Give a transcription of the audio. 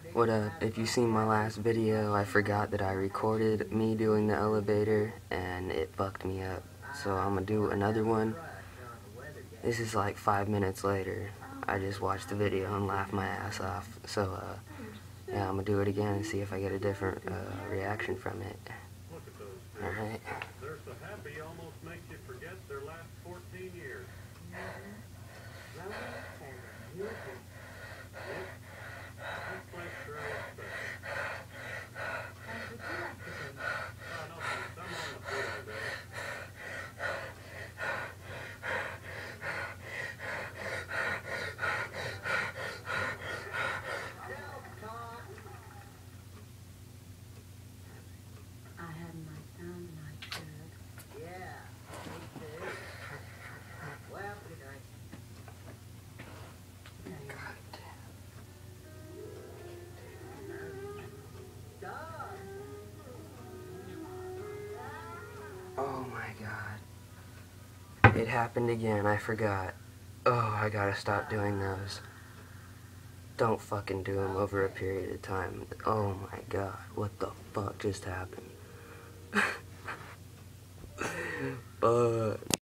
What if you seen my last video, I forgot that I recorded me doing the elevator and it fucked me up. So I'm gonna do another one. This is like 5 minutes later. I just watched the video and laughed my ass off. So yeah, I'm gonna do it again and see if I get a different reaction from it. Alright. They're so happy almost makes you forget their last 14 years. Oh my god. It happened again, I forgot. Oh, I gotta stop doing those. Don't fucking do them over a period of time. Oh my god, what the fuck just happened? Fuck.